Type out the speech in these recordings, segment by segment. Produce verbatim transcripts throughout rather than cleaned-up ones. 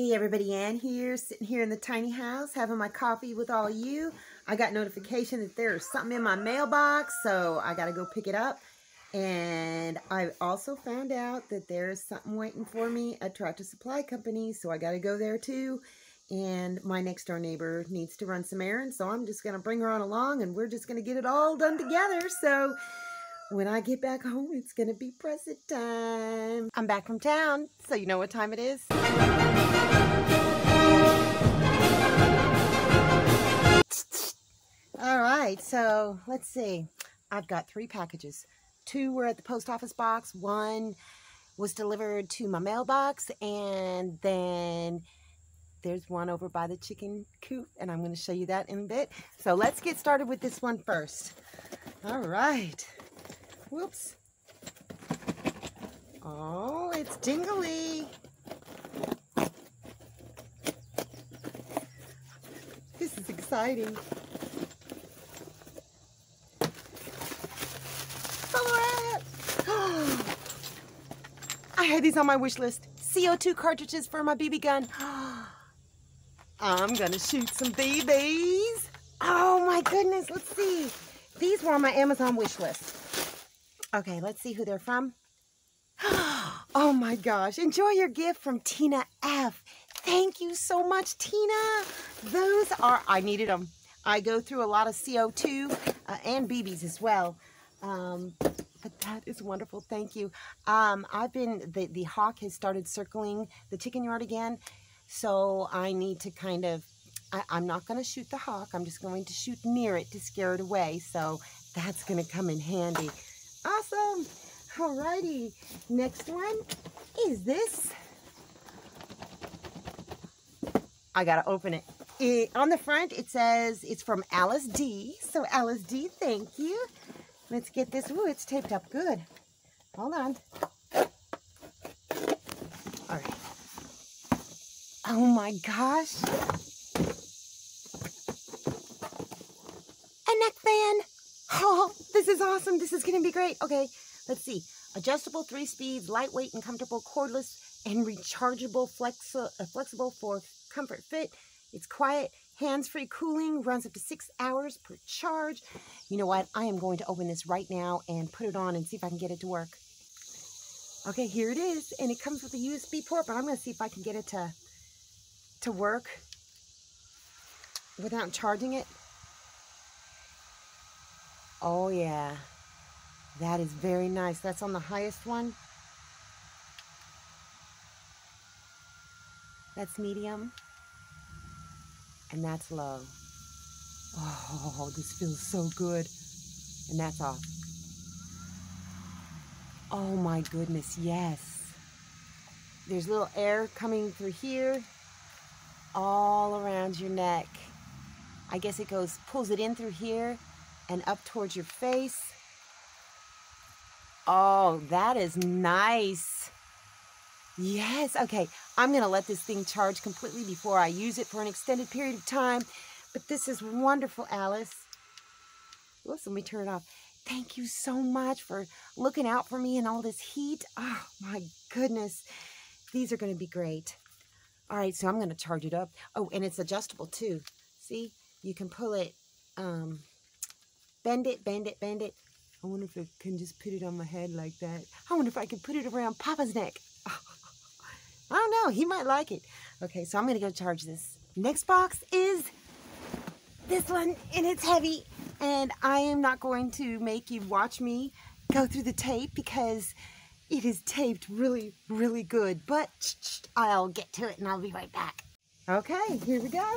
Hey everybody, Ann here, sitting here in the tiny house having my coffee with all of you. I got notification that there's something in my mailbox, so I got to go pick it up. And I also found out that there's something waiting for me at Tractor Supply Company, so I got to go there too. And my next door neighbor needs to run some errands, so I'm just going to bring her on along and we're just going to get it all done together. So when I get back home, it's going to be present time. I'm back from town, so you know what time it is? All right, so let's see. I've got three packages. Two were at the post office box. One was delivered to my mailbox, and then there's one over by the chicken coop, and I'm going to show you that in a bit. So let's get started with this one first. All right. Whoops. Oh, it's jingly. This is exciting. I had these on my wish list. C O two cartridges for my B B gun. I'm gonna shoot some B Bs. Oh my goodness, let's see. These were on my Amazon wish list. Okay, let's see who they're from. Oh my gosh, enjoy your gift from Tina F. Thank you so much, Tina. Those are, I needed them. I go through a lot of C O two uh, and B Bs as well. Um, but that is wonderful. Thank you. Um, I've been, the, the hawk has started circling the chicken yard again. So I need to kind of, I, I'm not going to shoot the hawk. I'm just going to shoot near it to scare it away. So that's going to come in handy. Awesome. Alrighty. Next one is this. I got to open it. it. On the front, it says it's from Alice D. So Alice D, thank you. Let's get this. Ooh, it's taped up good. Hold on. All right. Oh my gosh. A neck fan. Oh, this is awesome. This is going to be great. Okay, let's see. Adjustable three speeds, lightweight and comfortable, cordless and rechargeable, flexi uh, flexible for comfort fit. It's quiet, hands-free cooling, runs up to six hours per charge. You know what? I am going to open this right now and put it on and see if I can get it to work. Okay, here it is. And it comes with a U S B port, but I'm going to see if I can get it to, to work without charging it. Oh, yeah. That is very nice. That's on the highest one. That's medium. And that's low. Oh, this feels so good. And that's off. Oh my goodness, yes. There's little air coming through here, all around your neck. I guess it goes, pulls it in through here and up towards your face. Oh, that is nice. Yes, okay. I'm going to let this thing charge completely before I use it for an extended period of time. But this is wonderful, Alice. Whoops, let me turn it off. Thank you so much for looking out for me in all this heat. Oh, my goodness. These are going to be great. All right, so I'm going to charge it up. Oh, and it's adjustable, too. See? You can pull it, um, bend it, bend it, bend it. I wonder if I can just put it on my head like that. I wonder if I can put it around Papa's neck. Oh, I don't know. He might like it. Okay, so I'm going to go charge this. Next box is this one, and it's heavy. And I am not going to make you watch me go through the tape because it is taped really, really good. But I'll get to it, and I'll be right back. Okay, here we go.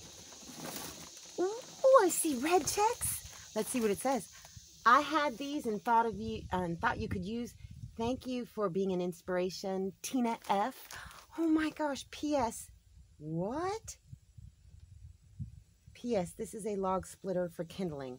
Oh, I see red checks. Let's see what it says. I had these and thought of you and thought you could use. Thank you for being an inspiration, Tina F. Oh my gosh, P S What? P S This is a log splitter for kindling.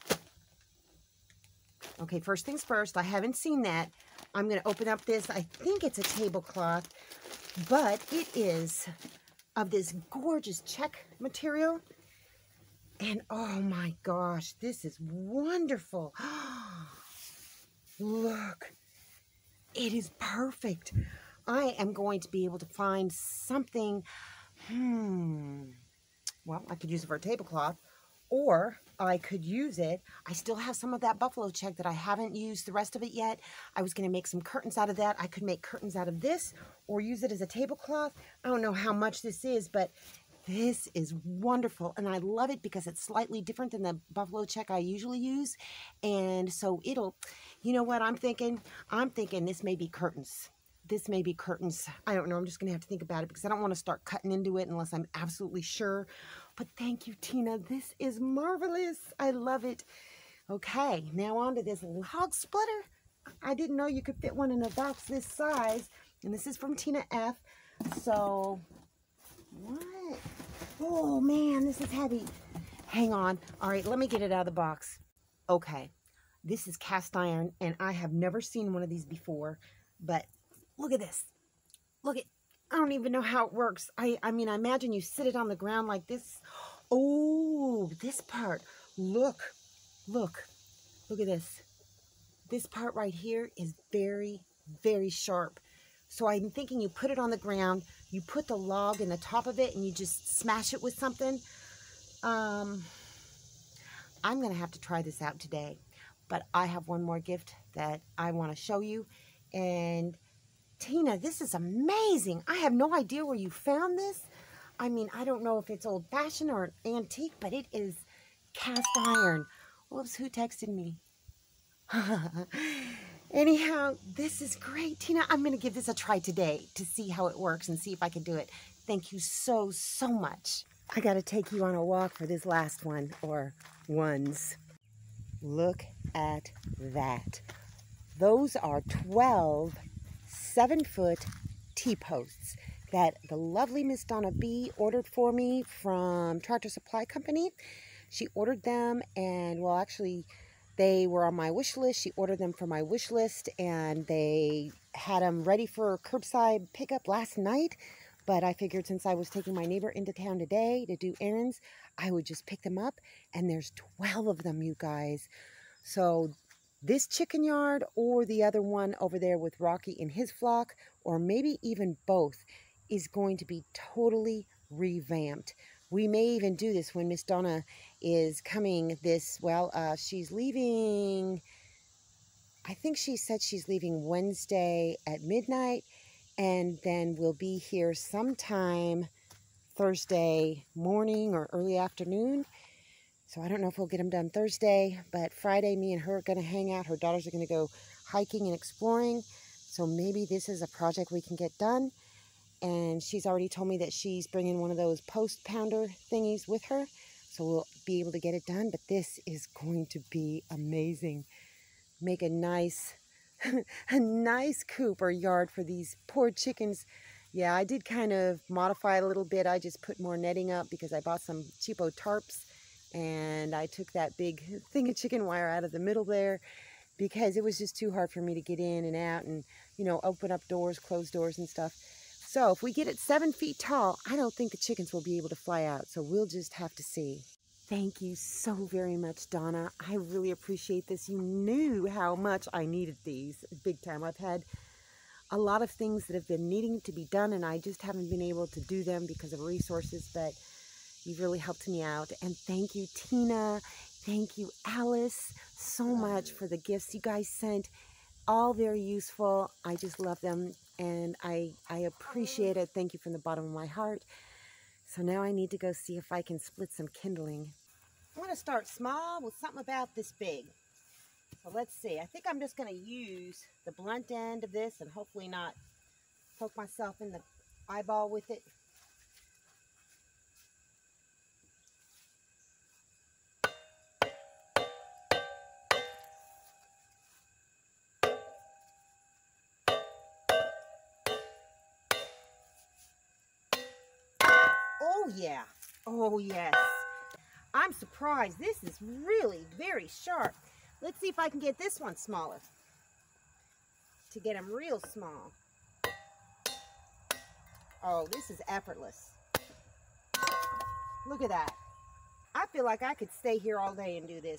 Okay, first things first. I haven't seen that. I'm going to open up this. I think it's a tablecloth, but it is of this gorgeous check material. And oh my gosh, this is wonderful. Look, it is perfect. I am going to be able to find something. Hmm. Well, I could use it for a tablecloth, or I could use it. I still have some of that buffalo check that I haven't used the rest of it yet. I was going to make some curtains out of that. I could make curtains out of this or use it as a tablecloth. I don't know how much this is, but this is wonderful, and I love it because it's slightly different than the buffalo check I usually use. And so it'll, you know what I'm thinking? I'm thinking this may be curtains. This may be curtains. I don't know. I'm just going to have to think about it because I don't want to start cutting into it unless I'm absolutely sure. But thank you, Tina. This is marvelous. I love it. Okay, now on to this log splitter. I didn't know you could fit one in a box this size. And this is from Tina F. So, what? Oh, man, this is heavy. Hang on. All right, let me get it out of the box. Okay, this is cast iron, and I have never seen one of these before. But look at this. Look at, I don't even know how it works. I, I mean, I imagine you sit it on the ground like this. Oh, this part. Look, look, look at this. This part right here is very, very sharp. So I'm thinking you put it on the ground, you put the log in the top of it, and you just smash it with something. Um, I'm going to have to try this out today. But I have one more gift that I want to show you. And Tina, this is amazing. I have no idea where you found this. I mean, I don't know if it's old-fashioned or antique, but it is cast iron. Whoops, who texted me? Anyhow, this is great. Tina, I'm going to give this a try today to see how it works and see if I can do it. Thank you so, so much. I got to take you on a walk for this last one, or ones. Look at that. Those are twelve seven-foot T-posts that the lovely Miss Donna B ordered for me from Tractor Supply Company. She ordered them, and well, actually, they were on my wish list. She ordered them for my wish list, and they had them ready for curbside pickup last night. But I figured since I was taking my neighbor into town today to do errands, I would just pick them up. And there's twelve of them, you guys. So this chicken yard or the other one over there with Rocky and his flock, or maybe even both, is going to be totally revamped. We may even do this when Miss Donna is coming this, well, uh, she's leaving, I think she said she's leaving Wednesday at midnight, and then we'll be here sometime Thursday morning or early afternoon. So I don't know if we'll get them done Thursday, but Friday, me and her are going to hang out. Her daughters are going to go hiking and exploring. So maybe this is a project we can get done. And she's already told me that she's bringing one of those post pounder thingies with her. So we'll be able to get it done. But this is going to be amazing. Make a nice, a nice coop or yard for these poor chickens. Yeah, I did kind of modify it a little bit. I just put more netting up because I bought some cheapo tarps. And I took that big thing of chicken wire out of the middle there because it was just too hard for me to get in and out and, you know, open up doors, close doors and stuff. So if we get it seven feet tall, I don't think the chickens will be able to fly out. So we'll just have to see. Thank you so very much, Donna. I really appreciate this. You knew how much I needed these big time. I've had a lot of things that have been needing to be done, and I just haven't been able to do them because of resources, but you've really helped me out. And thank you, Tina. Thank you, Alice, so much for the gifts you guys sent. All very useful. I just love them, and I, I appreciate it. Thank you from the bottom of my heart. So now I need to go see if I can split some kindling. I want to start small with something about this big. So let's see. I think I'm just going to use the blunt end of this and hopefully not poke myself in the eyeball with it. Oh yeah, oh yes. I'm surprised. This is really very sharp. Let's see if I can get this one smaller. To get them real small. Oh, this is effortless. Look at that. I feel like I could stay here all day and do this.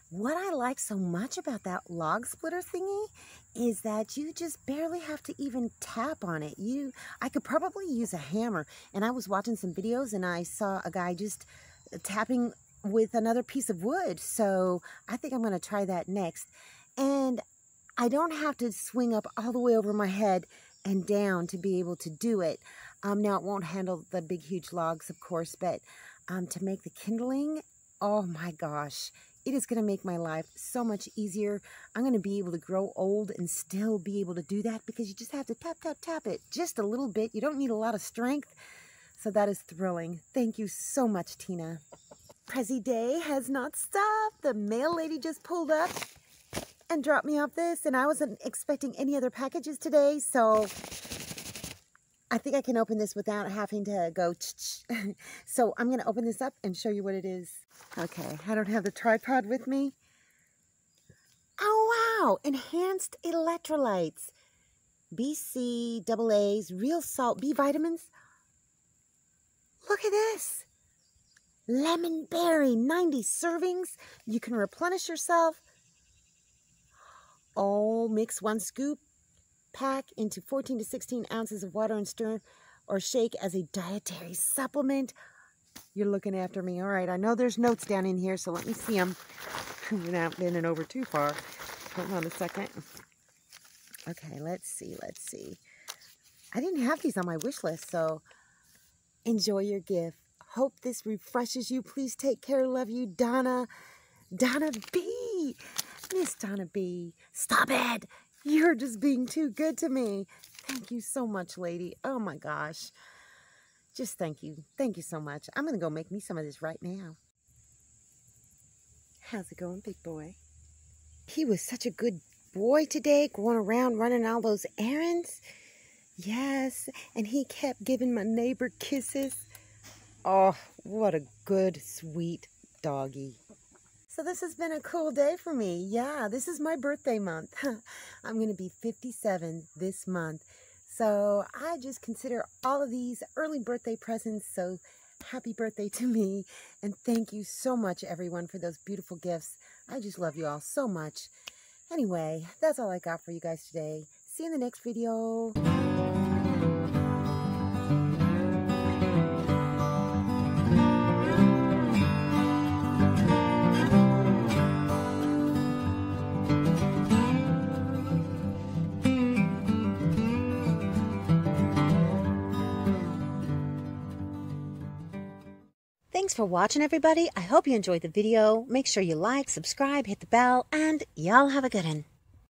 what I like so much about that log splitter thingy is that you just barely have to even tap on it. You, I could probably use a hammer. And I was watching some videos and I saw a guy just tapping with another piece of wood. So I think I'm going to try that next. And I don't have to swing up all the way over my head and down to be able to do it. Um, now, it won't handle the big, huge logs, of course, but um, to make the kindling, oh my gosh, it is going to make my life so much easier. I'm going to be able to grow old and still be able to do that because you just have to tap, tap, tap it just a little bit. You don't need a lot of strength. So that is thrilling. Thank you so much, Tina. Prezi Day has not stopped. The mail lady just pulled up and dropped me off this, and I wasn't expecting any other packages today, so I think I can open this without having to go ch-ch. So I'm going to open this up and show you what it is. Okay, I don't have the tripod with me. Oh, wow, enhanced electrolytes. B C, double A's, real salt, B vitamins. Look at this. Lemon berry, ninety servings. You can replenish yourself. All mix one scoop, pack into fourteen to sixteen ounces of water and stir or shake as a dietary supplement. You're looking after me. All right, I know there's notes down in here, so let me see them without bending over too far. Hold on a second. Okay, let's see, let's see. I didn't have these on my wish list, so enjoy your gift. Hope this refreshes you. Please take care. Love you, Donna. Donna B. Miss Donna B. Stop it. You're just being too good to me. Thank you so much, lady. Oh, my gosh. Just thank you. Thank you so much. I'm going to go make me some of this right now. How's it going, big boy? He was such a good boy today, going around running all those errands. Yes, and he kept giving my neighbor kisses. Oh, what a good, sweet doggy. So this has been a cool day for me. Yeah, this is my birthday month. I'm going to be fifty-seven this month. So I just consider all of these early birthday presents. So happy birthday to me. And thank you so much, everyone, for those beautiful gifts. I just love you all so much. Anyway, that's all I got for you guys today. See you in the next video. Thanks for watching, everybody. I hope you enjoyed the video. Make sure you like, subscribe, hit the bell, and y'all have a good one.